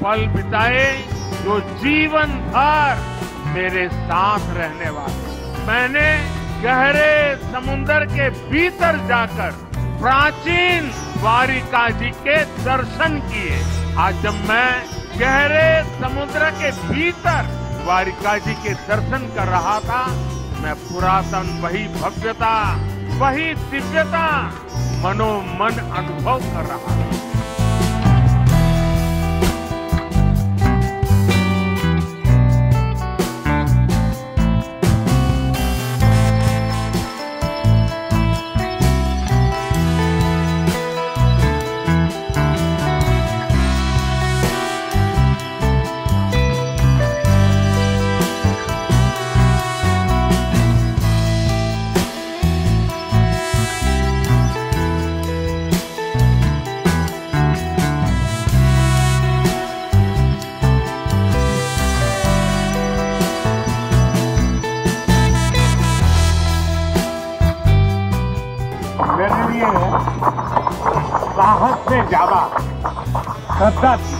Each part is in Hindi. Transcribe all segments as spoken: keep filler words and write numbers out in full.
पल बिताए जो जीवन भर मेरे साथ रहने वाले। मैंने गहरे समुद्र के भीतर जाकर प्राचीन द्वारिका जी के दर्शन किए। आज जब मैं गहरे समुद्र के भीतर द्वारिका जी के दर्शन कर रहा था, मैं पुरातन वही भव्यता, वही दिव्यता मनोमन अनुभव कर रहा था। मेरे लिए साहस से ज्यादा श्रद्धा थी।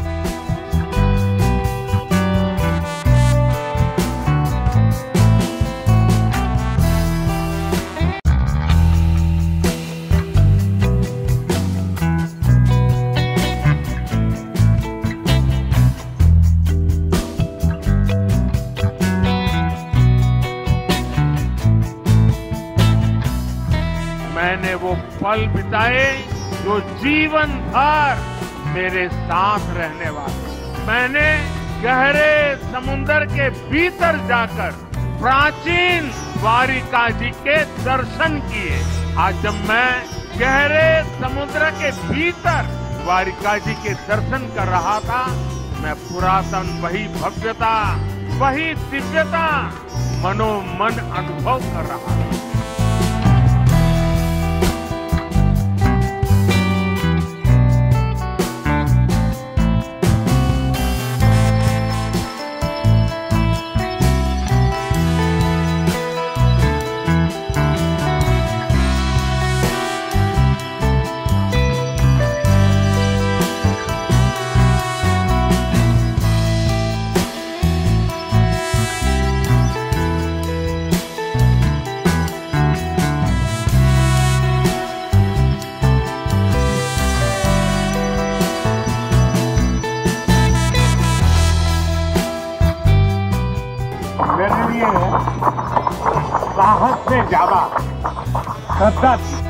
मैंने वो पल बिताए जो जीवन भर मेरे साथ रहने वाले। मैंने गहरे समुद्र के भीतर जाकर प्राचीन द्वारिका जी के दर्शन किए। आज जब मैं गहरे समुद्र के भीतर द्वारिका जी के दर्शन कर रहा था, मैं पुरातन वही भव्यता, वही दिव्यता मनोमन अनुभव कर रहा था। मेरे लिए साहस से ज्यादा श्रद्धा थी।